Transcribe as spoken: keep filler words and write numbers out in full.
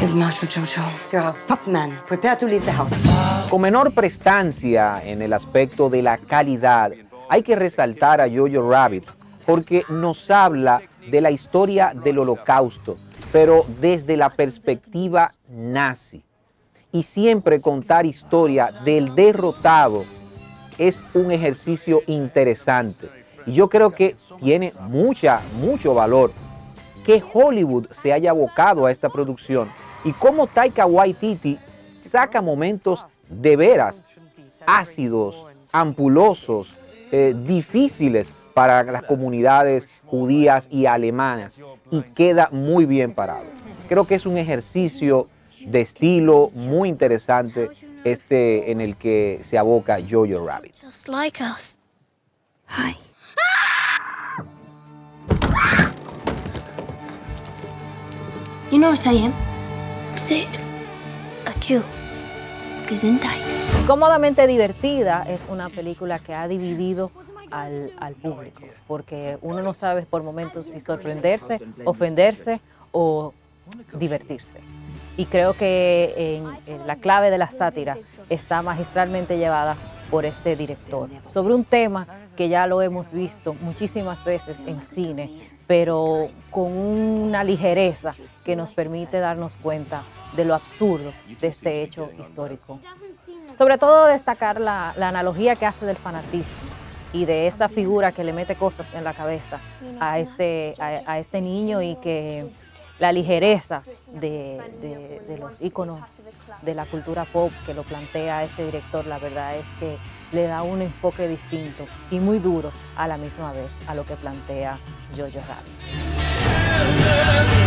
Here's Master Jojo. You're our top man. Prepare to leave the house. Con menor prestancia en el aspecto de la calidad, hay que resaltar a Jojo Rabbit porque nos habla de la historia del Holocausto, pero desde la perspectiva nazi. Y siempre contar historia del derrotado es un ejercicio interesante. Y yo creo que tiene mucha, mucho valor que Hollywood se haya abocado a esta producción y cómo Taika Waititi saca momentos de veras ácidos, ampulosos, eh, difíciles para las comunidades judías y alemanas y queda muy bien parado. Creo que es un ejercicio de estilo muy interesante este en el que se aboca Jojo Rabbit. Just like us. Hi. You know what I am? Say it. A Jew. Gesundheit. Cómodamente divertida es una película que ha dividido al, al público, porque uno no sabe por momentos si sorprenderse, ofenderse o divertirse. Y creo que en, en la clave de la sátira está magistralmente llevada por este director, sobre un tema que ya lo hemos visto muchísimas veces en cine, pero con una ligereza que nos permite darnos cuenta de lo absurdo de este hecho histórico. Sobre todo destacar la, la analogía que hace del fanatismo y de esta figura que le mete cosas en la cabeza a este, a, a este niño y que la ligereza de, de, de los íconos de la cultura pop que lo plantea este director, la verdad es que le da un enfoque distinto y muy duro a la misma vez a lo que plantea Jojo Rabbit.